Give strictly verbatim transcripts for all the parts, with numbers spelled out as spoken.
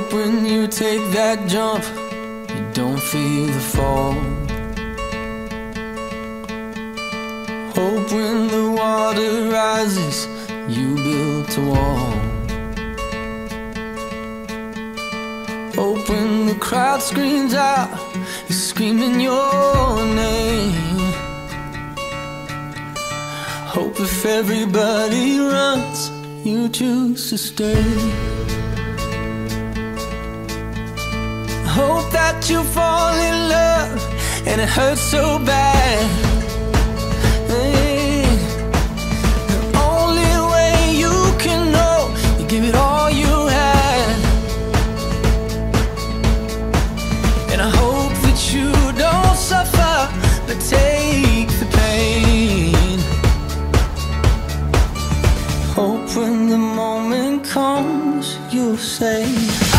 Hope when you take that jump, you don't feel the fall. Hope when the water rises, you built a wall. Hope when the crowd screams out, you're screaming your name. Hope if everybody runs, you choose to stay. Hope that you fall in love and it hurts so bad. Hey, the only way you can know, you give it all you had. And I hope that you don't suffer, but take the pain. Hope when the moment comes, you'll say,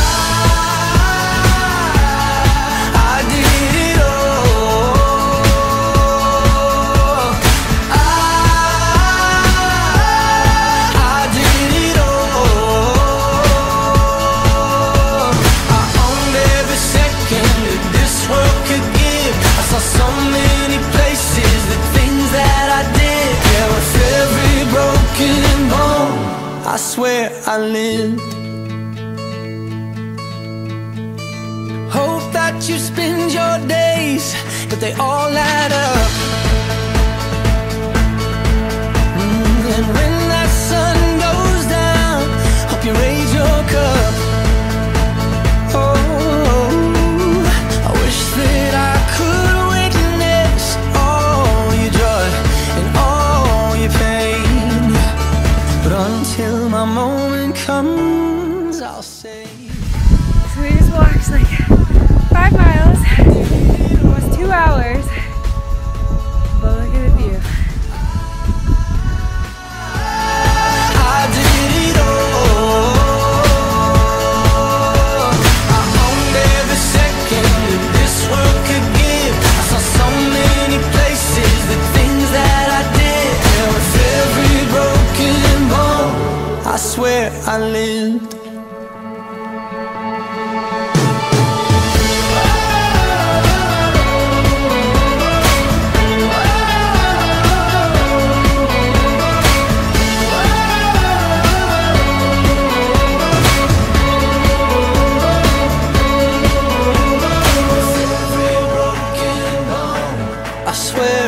I swear I lived. Hope that you spend your days, but they all add up. Mm, and when that sun goes down, hope you raise your cup. Oh, I wish that I could witness all your joy and all your pain, but until my moment comes, I'll say. So we just walked like five miles, almost two hours, but look at the view. I did it all. I owned every second that this world could give. I saw so many places, the things that I did. And with every broken bone, I swear I lived. I swear